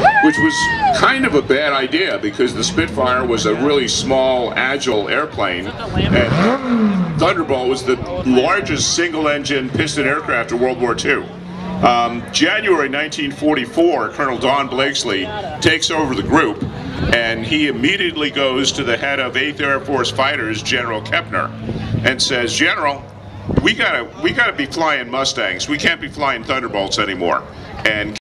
which was kind of a bad idea because the Spitfire was a really small, agile airplane, and Thunderbolt was the largest single-engine piston aircraft of World War II. January 1944, Colonel Don Blakesley takes over the group, and he immediately goes to the head of 8th Air Force Fighters, General Kepner, and says, "General, we gotta be flying Mustangs. We can't be flying Thunderbolts anymore." And